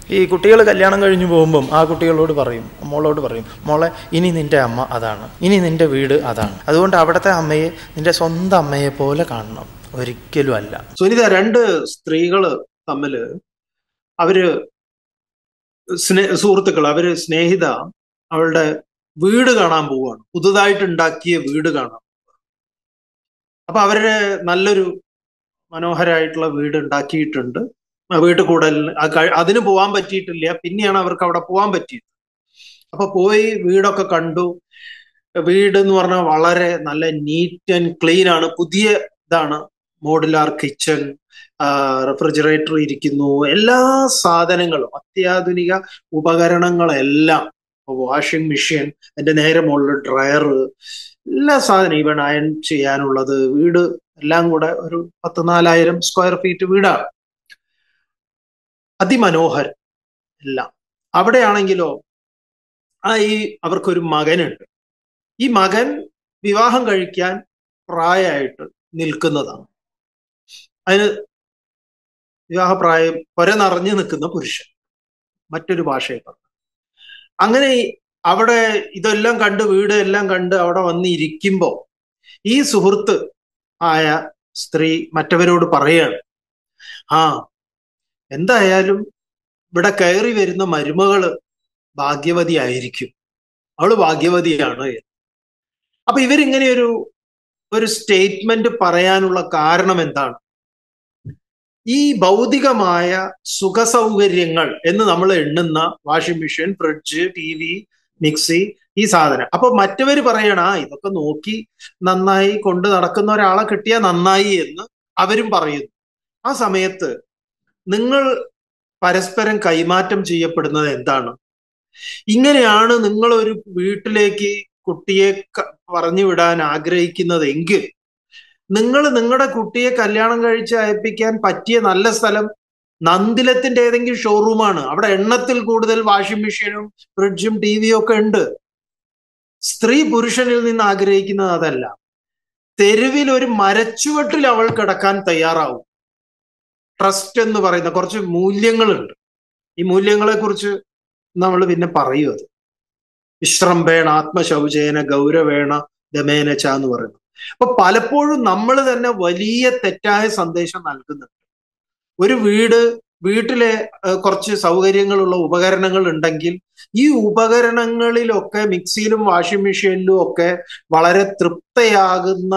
ഈ കുട്ടികൾ കല്യാണം കഴിഞ്ഞ് പോകുമ്പം ആ കുട്ടികളോട് പറയും, മോളോട് പറയും, മോളെ ഇനി നിൻ്റെ അമ്മ അതാണ്, ഇനി നിൻ്റെ വീട് അതാണ്, അതുകൊണ്ട് അവിടുത്തെ അമ്മയെ നിൻ്റെ സ്വന്തം അമ്മയെ പോലെ കാണണം. ഒരിക്കലും അല്ല. സുനിത, രണ്ട് സ്ത്രീകള് തമ്മില് അവര് സുഹൃത്തുക്കൾ, അവര് സ്നേഹിത അവളുടെ വീട് കാണാൻ പോവുകയാണ്, പുതുതായിട്ട് ഉണ്ടാക്കിയ വീട് കാണാൻ. അപ്പൊ അവര് നല്ലൊരു മനോഹരമായിട്ടുള്ള വീട് ഉണ്ടാക്കിയിട്ടുണ്ട്. വീട്ടിൽ കൂടൽ അതിന് പോകാൻ പറ്റിയിട്ടില്ല, പിന്നെയാണ് അവർക്ക് അവിടെ പോകാൻ പറ്റിയത്. അപ്പൊ പോയി വീടൊക്കെ കണ്ടു. വീട് എന്ന് പറഞ്ഞാൽ വളരെ നല്ല നീറ്റ് ആൻഡ് ക്ലീൻ ആണ്, പുതിയ ഇതാണ്. മോഡുലാർ കിച്ചൺ, റെഫ്രിജറേറ്റർ ഇരിക്കുന്നു, എല്ലാ സാധനങ്ങളും, അത്യാധുനിക ഉപകരണങ്ങളെല്ലാം, വാഷിംഗ് മെഷീൻ, അതിന്റെ നേരെ മുകളിൽ ഡ്രയർ, എല്ലാ സാധനം, ഈവൻ അയൺ ചെയ്യാനുള്ളത്, വീട് എല്ലാം കൂടെ ഒരു 14,000 സ്ക്വയർ ഫീറ്റ് വീടാണ്. അതിമനോഹരം എല്ലാം. അവിടെയാണെങ്കിലോ അവർക്കൊരു മകനുണ്ട്. ഈ മകൻ വിവാഹം കഴിക്കാൻ പ്രായമായിട്ട് നിൽക്കുന്നതാണ്. അതിന് വിവാഹപ്രായം നിറഞ്ഞു നിൽക്കുന്ന പുരുഷൻ, മറ്റൊരു ഭാഷയിൽ പറഞ്ഞു. അങ്ങനെ അവിടെ ഇതെല്ലാം കണ്ട്, വീട് എല്ലാം കണ്ട് അവിടെ വന്നിരിക്കുമ്പോ ഈ സുഹൃത്ത് ആയ സ്ത്രീ മറ്റവരോട് പറയാണ്, എന്തായാലും ഇവിടെ കയറി വരുന്ന മരുമകള് ഭാഗ്യവതി ആയിരിക്കും, അവള് ഭാഗ്യവതിയാണ്. അപ്പൊ ഇവരിങ്ങനെ ഒരു സ്റ്റേറ്റ്മെന്റ് പറയാനുള്ള കാരണം എന്താണ്? ഈ ഭൗതികമായ സുഖസൗകര്യങ്ങൾ എന്ന് നമ്മൾ എണ്ണുന്ന washing machine, fridge, TV, mixie, ഈ സാധനം. അപ്പൊ മറ്റവര് പറയണ ഇതൊക്കെ നോക്കി നന്നായി കൊണ്ട് നടക്കുന്ന ഒരാളെ കിട്ടിയാൽ നന്നായി എന്ന് അവരും പറയുന്നു. ആ സമയത്ത് നിങ്ങൾ പരസ്പരം കൈമാറ്റം ചെയ്യപ്പെടുന്നത് എന്താണ്? ഇങ്ങനെയാണ് നിങ്ങൾ ഒരു വീട്ടിലേക്ക് കുട്ടിയെ പറഞ്ഞു വിടാൻ ആഗ്രഹിക്കുന്നതെങ്കിൽ നിങ്ങൾ നിങ്ങളുടെ കുട്ടിയെ കല്യാണം കഴിച്ച് അയപ്പിക്കാൻ പറ്റിയ നല്ല സ്ഥലം നന്ദിലത്തിന്റെ ഏതെങ്കിലും ഷോറൂമാണ്. അവിടെ എണ്ണത്തിൽ കൂടുതൽ വാഷിംഗ് മെഷീനും ഫ്രിഡ്ജും TVയും ഒക്കെ ഉണ്ട്. സ്ത്രീ പുരുഷനിൽ നിന്ന് ആഗ്രഹിക്കുന്നത് അതല്ല. തെരുവിൽ ഒരു മരച്ചുവട്ടിൽ അവൾ കിടക്കാൻ തയ്യാറാവും. ട്രസ്റ്റ് എന്ന് പറയുന്ന കുറച്ച് മൂല്യങ്ങളുണ്ട്. ഈ മൂല്യങ്ങളെ കുറിച്ച് നമ്മൾ പിന്നെ പറയും. അത് വിശ്രംഭേണ ആത്മശൗചേന ഗൗരവേണ ദമേനച്ച എന്ന് പറയുന്നത്. അപ്പൊ പലപ്പോഴും നമ്മൾ തന്നെ വലിയ തെറ്റായ സന്ദേശം നൽകുന്നുണ്ട്. ഒരു വീട്ടിലെ കുറച്ച് സൗകര്യങ്ങളുള്ള ഉപകരണങ്ങൾ ഉണ്ടെങ്കിൽ ഈ ഉപകരണങ്ങളിലൊക്കെ, മിക്സിയിലും വാഷിംഗ് മെഷീനിലും ഒക്കെ വളരെ തൃപ്തയാകുന്ന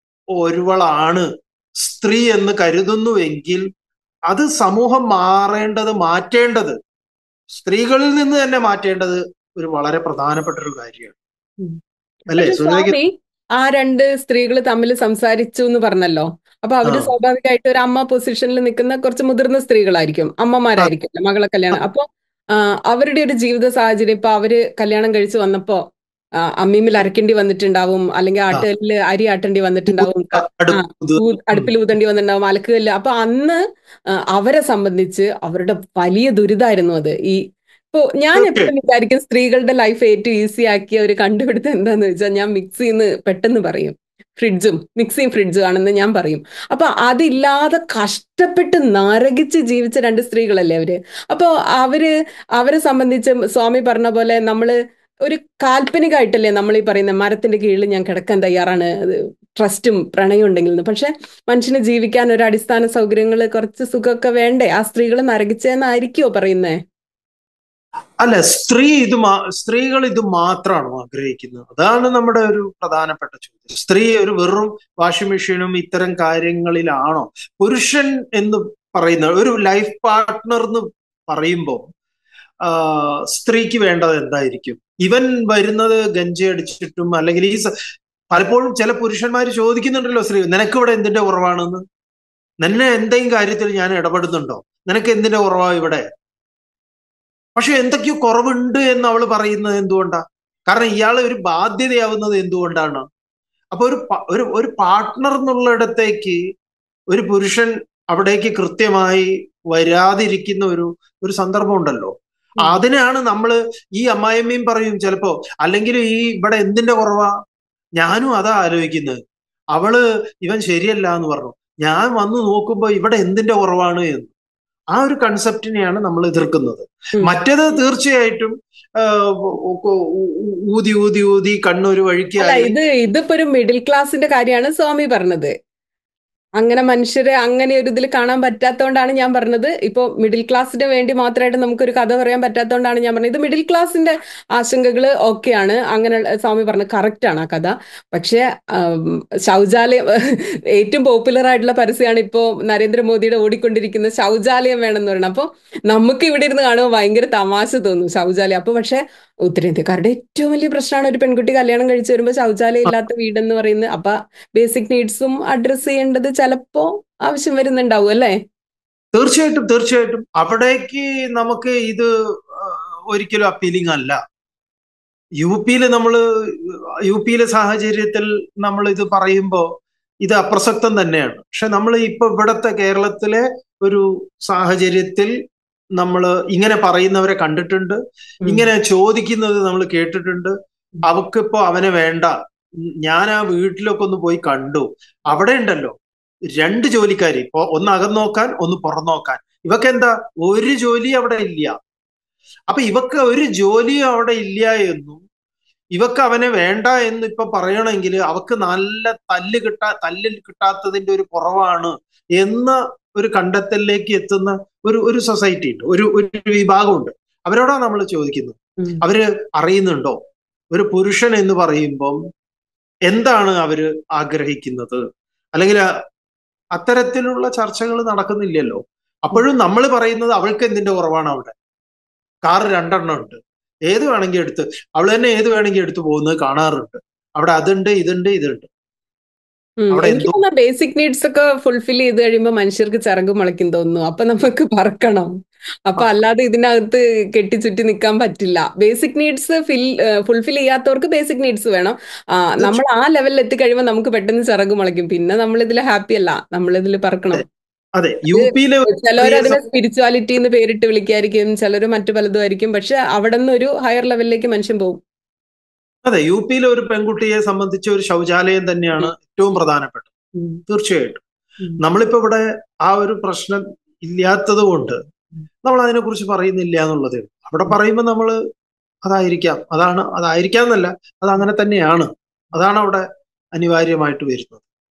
ഒരുവളാണ് സ്ത്രീ എന്ന് കരുതുന്നുവെങ്കിൽ അത് സമൂഹം മാറ്റേണ്ടത്, സ്ത്രീകളിൽ നിന്ന് തന്നെ മാറ്റേണ്ടത് ഒരു വളരെ പ്രധാനപ്പെട്ട ഒരു കാര്യമാണ്, അല്ലേ? സ്വാമി, ആ രണ്ട് സ്ത്രീകൾ തമ്മിൽ സംസാരിച്ചു എന്ന് പറഞ്ഞല്ലോ. അപ്പൊ അവര് സ്വാഭാവികമായിട്ട് ഒരു അമ്മ പൊസിഷനിൽ നിൽക്കുന്ന കുറച്ച് മുതിർന്ന സ്ത്രീകളായിരിക്കും, അമ്മമാരായിരിക്കും, മകളെ കല്യാണം. അപ്പൊ അവരുടെ ഒരു ജീവിത സാഹചര്യം, ഇപ്പൊ അവര് കല്യാണം കഴിച്ചു വന്നപ്പോ അമ്മീമിൽ അരക്കേണ്ടി വന്നിട്ടുണ്ടാവും, അല്ലെങ്കിൽ ആട്ടുകല്ലിൽ അരി ആട്ടേണ്ടി വന്നിട്ടുണ്ടാവും, അടുപ്പിൽ ഊതേണ്ടി വന്നിട്ടുണ്ടാവും, അലക്കുകല്ല്. അപ്പൊ അന്ന് അവരെ സംബന്ധിച്ച് അവരുടെ വലിയ ദുരിതമായിരുന്നു അത്. ഇപ്പൊ ഞാൻ എപ്പോഴും വിചാരിക്കും, സ്ത്രീകളുടെ ലൈഫ് ഏറ്റവും ഈസി ആക്കിയ ഒരു കണ്ടുപിടുത്തം എന്താന്ന് വെച്ചാൽ, ഞാൻ മിക്സിന്ന് പെട്ടെന്ന് പറയും, മിക്സിയും ഫ്രിഡ്ജും ആണെന്ന് ഞാൻ പറയും. അപ്പൊ അതില്ലാതെ കഷ്ടപ്പെട്ട് നരകിച്ച് ജീവിച്ച രണ്ട് സ്ത്രീകളല്ലേ അവര്. അപ്പൊ അവരെ സംബന്ധിച്ച് സ്വാമി പറഞ്ഞ പോലെ നമ്മള് ഒരു കാൽപ്പനികമായിട്ടല്ലേ നമ്മൾ ഈ പറയുന്ന മരത്തിന്റെ കീഴിൽ ഞാൻ കിടക്കാൻ തയ്യാറാണ്, ട്രസ്റ്റും പ്രണയം ഉണ്ടെങ്കിൽ. പക്ഷെ മനുഷ്യന് ജീവിക്കാൻ ഒരു അടിസ്ഥാന സൗകര്യങ്ങൾ, കുറച്ച് സുഖമൊക്കെ വേണ്ടേ? ആ സ്ത്രീകൾ നരകിച്ചെന്നായിരിക്കുമോ പറയുന്നേ? അല്ല, സ്ത്രീകൾ ഇത് മാത്രമാണോ ആഗ്രഹിക്കുന്നത്? അതാണ് നമ്മുടെ ഒരു പ്രധാനപ്പെട്ട ചോദ്യം. സ്ത്രീ ഒരു വെറും വാഷിംഗ് മെഷീനും ഇത്തരം കാര്യങ്ങളിലാണോ? പുരുഷൻ എന്ന് പറയുന്ന ഒരു ലൈഫ് പാർട്ട്ണർ എന്ന് പറയുമ്പോൾ സ്ത്രീക്ക് വേണ്ടത് എന്തായിരിക്കും? ഇവൻ വരുന്നത് ഗഞ്ചി അടിച്ചിട്ടും, അല്ലെങ്കിൽ പലപ്പോഴും ചില പുരുഷന്മാർ ചോദിക്കുന്നുണ്ടല്ലോ, സ്ത്രീ നിനക്ക് ഇവിടെ എന്തിന്റെ കുറവാണെന്ന്, നിന്നെ എന്തെങ്കിലും കാര്യത്തിൽ ഞാൻ ഇടപെടുന്നുണ്ടോ, നിനക്ക് എന്തിന്റെ കുറവാണ് ഇവിടെ? പക്ഷെ എന്തൊക്കെയോ കുറവുണ്ട് എന്ന് അവൾ പറയുന്നത് എന്തുകൊണ്ടാ? കാരണം ഇയാൾ ഒരു ബാധ്യതയാവുന്നത് എന്തുകൊണ്ടാണ്? അപ്പൊ ഒരു പാർട്ട്ണർ എന്നുള്ളിടത്തേക്ക് ഒരു പുരുഷൻ അവിടേക്ക് കൃത്യമായി വരാതിരിക്കുന്ന ഒരു സന്ദർഭം ഉണ്ടല്ലോ. അതിനാണ് ഈ അമ്മായിയമ്മയും പറയും ചിലപ്പോ, അല്ലെങ്കിൽ ഇവിടെ എന്തിന്റെ കുറവാ, ഞാനും അതാ ആലോചിക്കുന്നത്. ഇവൻ ശരിയല്ല എന്ന് പറഞ്ഞു, ഞാൻ വന്നു നോക്കുമ്പോ ഇവിടെ എന്തിന്റെ കുറവാണ് എന്ന്. ആ ഒരു കൺസെപ്റ്റിനെയാണ് നമ്മൾ എതിർക്കുന്നത്. മറ്റേത് തീർച്ചയായിട്ടും ഊതി ഊതി ഊതി കണ്ണൊരു അല്ല, വഴിക്കായി. ഇതിപ്പോ ഒരു മിഡിൽ ക്ലാസിന്റെ കാര്യമാണ് സ്വാമി പറഞ്ഞത്. അങ്ങനെ മനുഷ്യരെ അങ്ങനെ ഒരു ഇതിൽ കാണാൻ പറ്റാത്തതുകൊണ്ടാണ് ഞാൻ പറഞ്ഞത്. ഇപ്പൊ മിഡിൽ ക്ലാസ്സിന് വേണ്ടി മാത്രമായിട്ട് നമുക്കൊരു കഥ പറയാൻ പറ്റാത്തതുകൊണ്ടാണ് ഞാൻ പറഞ്ഞത്. ഇത് മിഡിൽ ക്ലാസിന്റെ ആശങ്കകൾ ഓക്കെയാണ്. അങ്ങനെ സ്വാമി പറഞ്ഞത് കറക്റ്റ് ആണ് ആ കഥ. പക്ഷെ ശൗചാലയം ഏറ്റവും പോപ്പുലർ ആയിട്ടുള്ള പരസ്യമാണ് ഇപ്പോ നരേന്ദ്രമോദിയുടെ ഓടിക്കൊണ്ടിരിക്കുന്ന ശൗചാലയം വേണമെന്ന് പറയുന്നത്. അപ്പൊ നമുക്ക് ഇവിടെ ഇരുന്ന് കാണുമ്പോൾ ഭയങ്കര തമാശ തോന്നും ശൗചാലയം. അപ്പൊ പക്ഷെ ഉത്തരേന്ത്യക്കാരുടെ ഏറ്റവും വലിയ പ്രശ്നമാണ് ഒരു പെൺകുട്ടി കല്യാണം കഴിച്ചു വരുമ്പോൾ ശൗചാലയം ഇല്ലാത്ത വീടെന്ന് പറയുന്നത്. അപ്പൊ ബേസിക് നീഡ്സും അഡ്രസ് ചെയ്യേണ്ടത് ചിലപ്പോ ആവശ്യം വരുന്നുണ്ടാവും അല്ലേ? തീർച്ചയായിട്ടും തീർച്ചയായിട്ടും അവിടേക്ക് നമുക്ക് ഇത് ഒരിക്കലും അപ്പീലിംഗ് അല്ല. യു പിയിലെ സാഹചര്യത്തിൽ നമ്മൾ ഇത് പറയുമ്പോൾ ഇത് അപ്രസക്തം തന്നെയാണ്. പക്ഷെ നമ്മൾ ഇപ്പൊ ഇവിടത്തെ കേരളത്തിലെ ഒരു സാഹചര്യത്തിൽ നമ്മൾ ഇങ്ങനെ പറയുന്നവരെ കണ്ടിട്ടുണ്ട്, ഇങ്ങനെ ചോദിക്കുന്നത് നമ്മൾ കേട്ടിട്ടുണ്ട്. അവക്കിപ്പോ അവനെ വേണ്ട. ഞാൻ ആ വീട്ടിലൊക്കെ ഒന്ന് പോയി കണ്ടു. അവിടെ ഉണ്ടല്ലോ 2 ജോലിക്കാരി, ഇപ്പൊ ഒന്ന് അകം നോക്കാൻ ഒന്ന് പുറം നോക്കാൻ. ഇവക്ക് എന്താ ഒരു ജോലി അവിടെ ഇല്ല. അപ്പൊ ഇവക്ക് ഒരു ജോലിയും അവിടെ ഇല്ല എന്നും ഇവക്ക് അവനെ വേണ്ട എന്ന് ഇപ്പൊ പറയണമെങ്കിൽ അവക്ക് നല്ല തല്ലിൽ കിട്ടാത്തതിന്റെ ഒരു കുറവാണ് എന്ന ഒരു കണ്ടെത്തലിലേക്ക് എത്തുന്ന ഒരു സൊസൈറ്റി ഉണ്ട്, ഒരു വിഭാഗമുണ്ട്. അവരോടാണ് നമ്മൾ ചോദിക്കുന്നത്, അവര് അറിയുന്നുണ്ടോ ഒരു പുരുഷൻ എന്ന് പറയുമ്പം എന്താണ് അവര് ആഗ്രഹിക്കുന്നത്? അല്ലെങ്കിൽ അത്തരത്തിലുള്ള ചർച്ചകൾ നടക്കുന്നില്ലല്ലോ. അപ്പോഴും നമ്മൾ പറയുന്നത് അവൾക്ക് എന്തിന്റെ കുറവാണ്? അവിടെ കാർ 2 ഉണ്ട്, ഏത് വേണമെങ്കിൽ എടുത്ത് അവൾ തന്നെ ഏത് വേണമെങ്കിൽ എടുത്തു പോകുന്നത് കാണാറുണ്ട്. അവിടെ അതുണ്ട്, ഇതുണ്ട്. അവിടെ എനിക്ക് തോന്നുന്ന ബേസിക് നീഡ്സ് ഒക്കെ ഫുൾഫിൽ ചെയ്ത് കഴിയുമ്പോൾ മനുഷ്യർക്ക് ചിറക് മുളയ്ക്കും തോന്നുന്നു. അപ്പൊ നമുക്ക് പറക്കണം. അപ്പൊ അല്ലാതെ ഇതിനകത്ത് കെട്ടിച്ചുറ്റി നിൽക്കാൻ പറ്റില്ല. ബേസിക് നീഡ്സ് ഫുൾഫിൽ ചെയ്യാത്തവർക്ക് ബേസിക് നീഡ്സ് വേണം. നമ്മൾ ആ ലെവലിൽ എത്തിക്കഴിയുമ്പോൾ നമുക്ക് പെട്ടെന്ന് ചിറക് മുളയ്ക്കും. പിന്നെ നമ്മൾ ഇതിൽ ഹാപ്പി അല്ല, നമ്മൾ ഇതിൽ പറക്കണം. അതെ, യു പിയിലെ ചിലവരതിനെ സ്പിരിച്വാലിറ്റി എന്ന് പേരിട്ട് വിളിക്കായിരിക്കും, ചിലർ മറ്റു പലതും ആയിരിക്കും. പക്ഷെ അവിടെ നിന്ന് ഒരു ഹയർ ലെവലിലേക്ക് മനുഷ്യൻ പോകും. അതെ, യു പിയിലെ ഒരു പെൺകുട്ടിയെ സംബന്ധിച്ച് ഒരു ശൗചാലയം തന്നെയാണ് ഏറ്റവും പ്രധാനപ്പെട്ടത്. തീർച്ചയായിട്ടും നമ്മളിപ്പോ ഇവിടെ ആ ഒരു പ്രശ്നം ഇല്ലാത്തത് കൊണ്ട് നമ്മൾ അതിനെക്കുറിച്ച് പറയുന്നില്ല എന്നുള്ളത്. അവിടെ പറയുമ്പോൾ നമ്മൾ അതായിരിക്കാം എന്നല്ല, അത് അങ്ങനെ തന്നെയാണ്. അതാണ് അവിടെ അനിവാര്യമായിട്ട് വരുന്നത്.